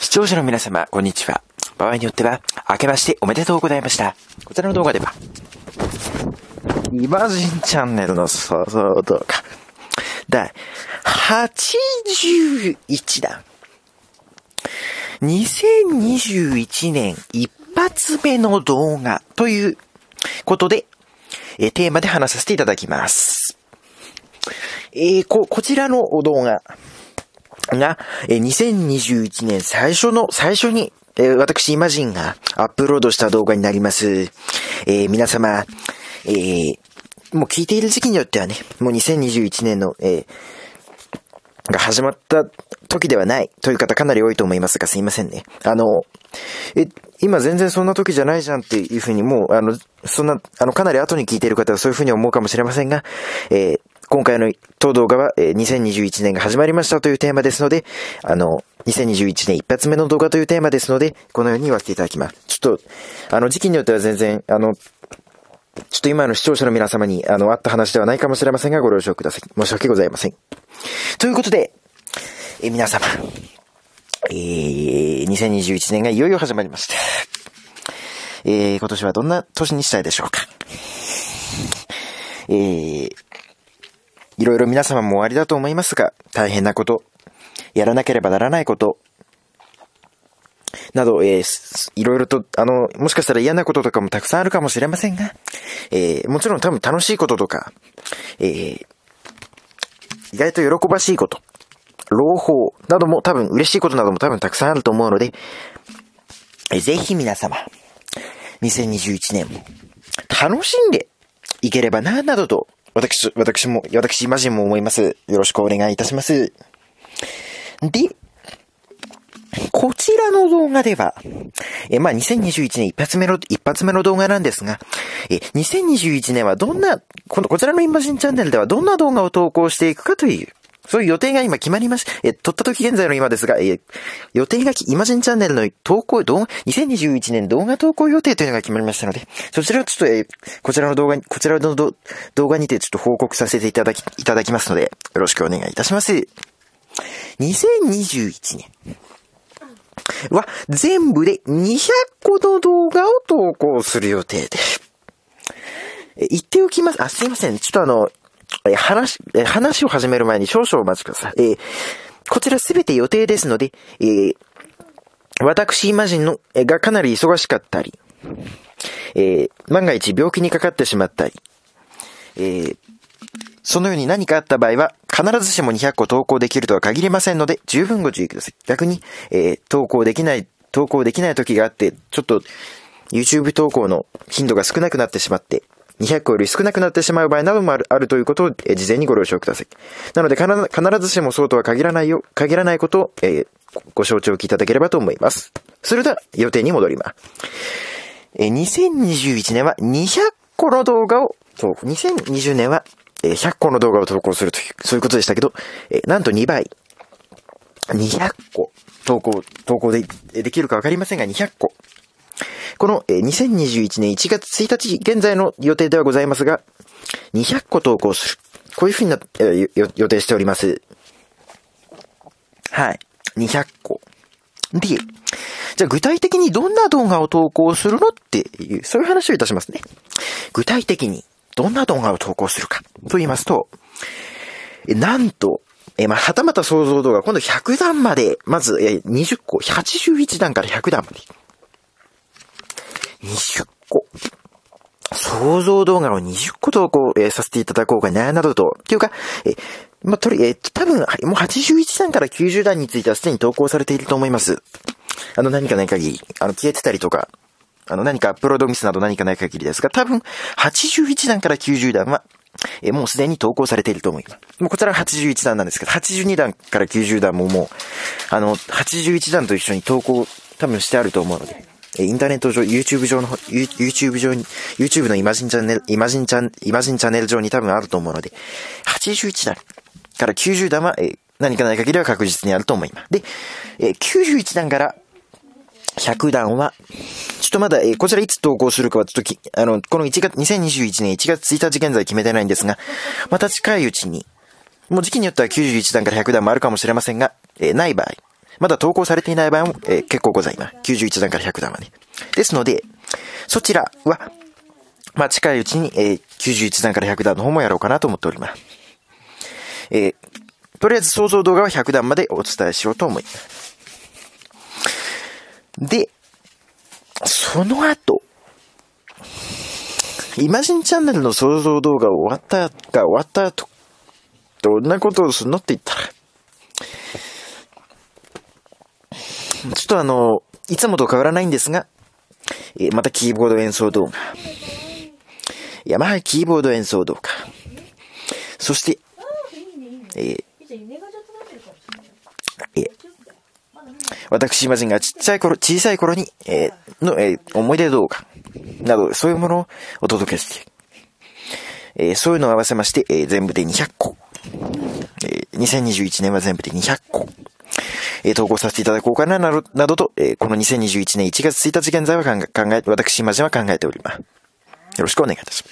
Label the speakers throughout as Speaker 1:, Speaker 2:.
Speaker 1: 視聴者の皆様、こんにちは。場合によっては、明けましておめでとうございました。こちらの動画では、イマジンチャンネルの創造動画、第81弾。2021年一発目の動画ということで、テーマで話させていただきます。こちらの動画が、2021年最初に、私イマジンがアップロードした動画になります。皆様、もう聞いている時期によってはね、もう2021年の、が始まった時ではないという方かなり多いと思いますが、すいませんね。今全然そんな時じゃないじゃんっていうふうにもう、そんな、かなり後に聞いている方はそういうふうに思うかもしれませんが、今回の当動画は、2021年が始まりましたというテーマですので、2021年一発目の動画というテーマですので、このように言わせていただきます。ちょっと、時期によっては全然、ちょっと今の視聴者の皆様に、あった話ではないかもしれませんが、ご了承ください。申し訳ございません。ということで、皆様、2021年がいよいよ始まりました。今年はどんな年にしたいでしょうか。いろいろ皆様もおありだと思いますが、大変なこと、やらなければならないこと、など、いろいろと、もしかしたら嫌なこととかもたくさんあるかもしれませんが、もちろん多分楽しいこととか、意外と喜ばしいこと、朗報なども多分嬉しいことなども多分たくさんあると思うので、ぜひ皆様、2021年も楽しんでいければな、などと、私イマジンも思います。よろしくお願いいたします。で、こちらの動画では、2021年一発目の動画なんですが、2021年はこちらのイマジンチャンネルではどんな動画を投稿していくかという、そういう予定が今決まりました。撮った時現在の今ですが、予定がイマジンチャンネルの2021年動画投稿予定というのが決まりましたので、そちらをちょっと、こちらの動画にてちょっと報告させていただきますので、よろしくお願いいたします。2021年は全部で200個の動画を投稿する予定です。言っておきます。すいません。ちょっと話を始める前に少々お待ちください。こちらすべて予定ですので、私イマジンがかなり忙しかったり、万が一病気にかかってしまったり、そのように何かあった場合は、必ずしも200個投稿できるとは限りませんので、十分ご注意ください。逆に、投稿できない時があって、ちょっと YouTube 投稿の頻度が少なくなってしまって、200個より少なくなってしまう場合などもあるということを、事前にご了承ください。なので、必ずしもそうとは限らないことを、ご承知おきいただければと思います。それでは、予定に戻ります。2021年は200個の動画を2020年は100個の動画を投稿するという、そういうことでしたけど、なんと2倍。200個投稿できるかわかりませんが、200個。この2021年1月1日現在の予定ではございますが、200個投稿する。こういうふうに予定しております。はい。200個。で、じゃあ具体的にどんな動画を投稿するのっていう、そういう話をいたしますね。具体的にどんな動画を投稿するかと言いますと、なんと、はたまた想像動画、今度100段まで、まず20個、81段から100段まで。20個。想像動画を20個投稿、させていただこうかな、などと。っていうか、多分、もう81段から90段についてはすでに投稿されていると思います。何かない限り、消えてたりとか、何かアップロードミスなど何かない限りですが、多分、81段から90段は、もうすでに投稿されていると思います。もうこちらは81段なんですけど、82段から90段ももう、81段と一緒に投稿多分してあると思うので、インターネット上、YouTube のイマジンチャンネル上に多分あると思うので、81段から90段は、何かない限りは確実にあると思います。で、91段から100段は、ちょっとまだ、こちらいつ投稿するかはちょっとこの2021年1月1日現在決めてないんですが、また近いうちに、もう時期によっては91段から100段もあるかもしれませんが、ない場合、 まだ投稿されていない場合も、結構ございます。91段から100段まで。ですので、そちらは、近いうちに、91段から100段の方もやろうかなと思っております。とりあえず想像動画は100段までお伝えしようと思います。で、その後、イマジンチャンネルの想像動画終わった後、どんなことをするのって言ったら、ちょっといつもと変わらないんですが、またキーボード演奏動画。ヤマハキーボード演奏動画。そして、私イマジンが小さい頃に、思い出動画など、そういうものをお届けして、そういうのを合わせまして、全部で200個。2021年は全部で200個。投稿させていただこうかな、などと、この2021年1月1日現在は私イマジンは考えております。よろしくお願いいたします。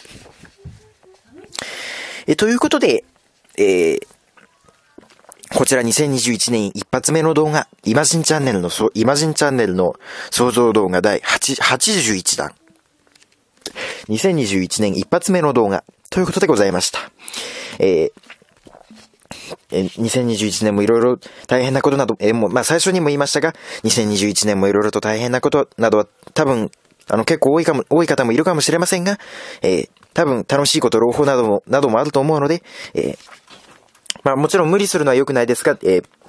Speaker 1: ということで、こちら2021年一発目の動画、イマジンチャンネルの創造動画第81弾。2021年一発目の動画ということでございました。2021年もいろいろ大変なことなど、最初にも言いましたが、2021年もいろいろと大変なことなどは多分、結構多い方もいるかもしれませんが、多分楽しいこと、朗報などもあると思うので、もちろん無理するのは良くないですが、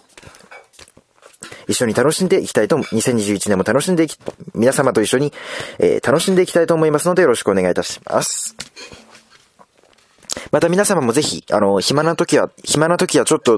Speaker 1: 一緒に楽しんでいきたいと、2021年も皆様と一緒に、楽しんでいきたいと思いますのでよろしくお願いいたします。また皆様もぜひ、暇な時はちょっと、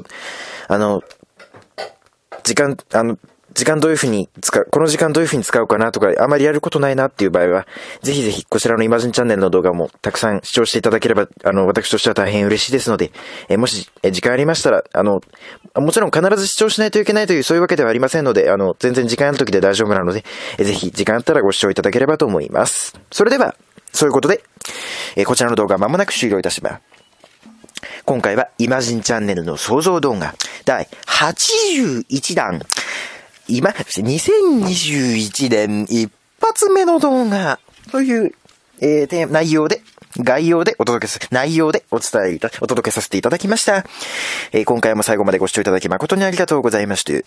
Speaker 1: 時間どういう風にこの時間どういう風に使うかなとか、あまりやることないなっていう場合は、ぜひぜひこちらのイマジンチャンネルの動画もたくさん視聴していただければ、私としては大変嬉しいですので、もし、時間ありましたら、もちろん必ず視聴しないといけないというそういうわけではありませんので、全然時間ある時で大丈夫なので、ぜひ時間あったらご視聴いただければと思います。それでは、そういうことで、こちらの動画は間もなく終了いたします。今回はイマジンチャンネルの創造動画第81弾。2021年一発目の動画という、概要でお届けさせていただきました。今回も最後までご視聴いただき誠にありがとうございました。で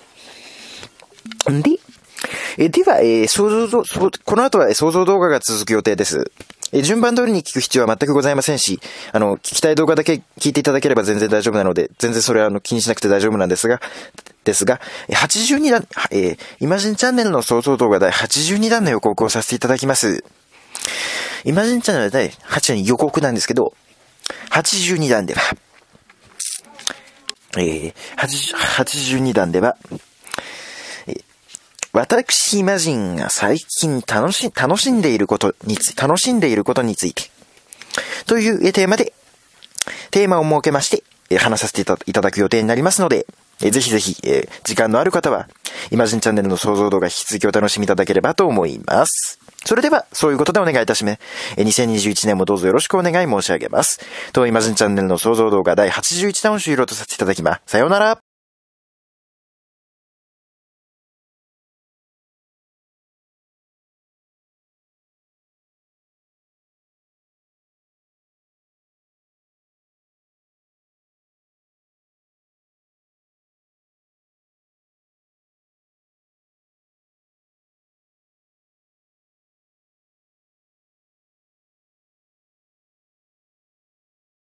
Speaker 1: は、この後は創造動画が続く予定です。順番通りに聞く必要は全くございませんし、聞きたい動画だけ聞いていただければ全然大丈夫なので、全然それは気にしなくて大丈夫なんですが、82弾、イマジンチャンネルの創造動画第82弾の予告をさせていただきます。イマジンチャンネル第82予告なんですけど、82弾では、82弾では、私イマジンが最近楽しんでいることについて、というテーマを設けまして、話させていただく予定になりますので、ぜひぜひ、時間のある方は、イマジンチャンネルの創造動画引き続きお楽しみいただければと思います。それでは、そういうことでお願いいたします。2021年もどうぞよろしくお願い申し上げます。当イマジンチャンネルの創造動画第81弾を終了とさせていただきます。さようなら。